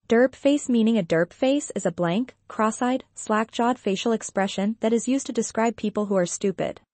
Derp face, meaning a derp face is a blank, cross-eyed, slack-jawed facial expression that is used to describe people who are stupid.